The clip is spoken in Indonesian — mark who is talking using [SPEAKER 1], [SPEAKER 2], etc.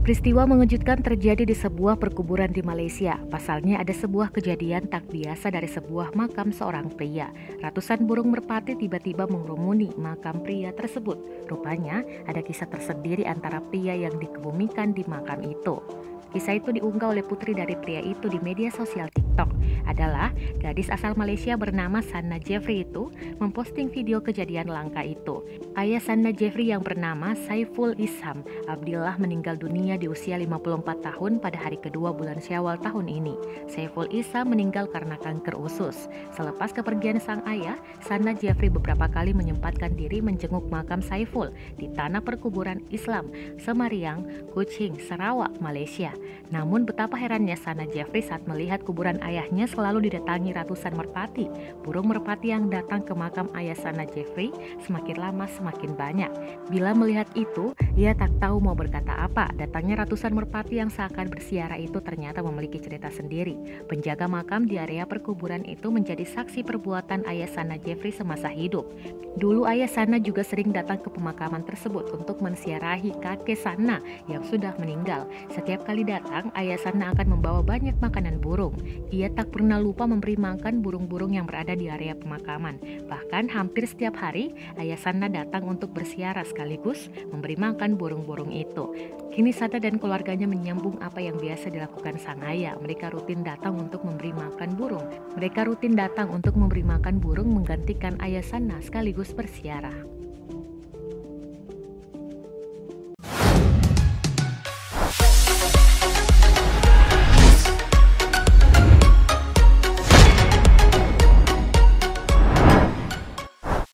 [SPEAKER 1] Peristiwa mengejutkan terjadi di sebuah perkuburan di Malaysia. Pasalnya ada sebuah kejadian tak biasa dari sebuah makam seorang pria. Ratusan burung merpati tiba-tiba mengerumuni makam pria tersebut. Rupanya ada kisah tersendiri antara pria yang dikebumikan di makam itu. Kisah itu diunggah oleh putri dari pria itu di media sosial TikTok. Adalah gadis asal Malaysia bernama Sanna Jeffrey itu memposting video kejadian langka itu. Ayah Sanna Jeffrey yang bernama Saiful Isham Abdillah meninggal dunia di usia 54 tahun pada hari kedua bulan Syawal tahun ini. Saiful Isham meninggal karena kanker usus. Selepas kepergian sang ayah, Sanna Jeffrey beberapa kali menyempatkan diri menjenguk makam Saiful di tanah perkuburan Islam Semariang, Kuching, Sarawak, Malaysia. Namun betapa herannya Sanna Jeffrey saat melihat kuburan ayahnya selalu didatangi ratusan merpati. Burung merpati yang datang ke makam ayah Sanna Jeffrey semakin lama semakin banyak. Bila melihat itu, ia tak tahu mau berkata apa. Datangnya ratusan merpati yang seakan bersiara itu ternyata memiliki cerita sendiri. Penjaga makam di area perkuburan itu menjadi saksi perbuatan ayah Sanna Jeffrey semasa hidup. Dulu ayah Sanna juga sering datang ke pemakaman tersebut untuk mensiarahi kakek Sanna yang sudah meninggal. Setiap kali datang, ayah Sanna akan membawa banyak makanan burung. Ia tak pernah lupa memberi makan burung-burung yang berada di area pemakaman. Bahkan hampir setiap hari, ayah Sanna datang untuk bersiara sekaligus memberi makan burung-burung itu. Kini Sanna dan keluarganya menyambung apa yang biasa dilakukan sang ayah. Mereka rutin datang untuk memberi makan burung. Mereka rutin datang untuk memberi makan burung menggantikan ayah Sanna sekaligus bersiara.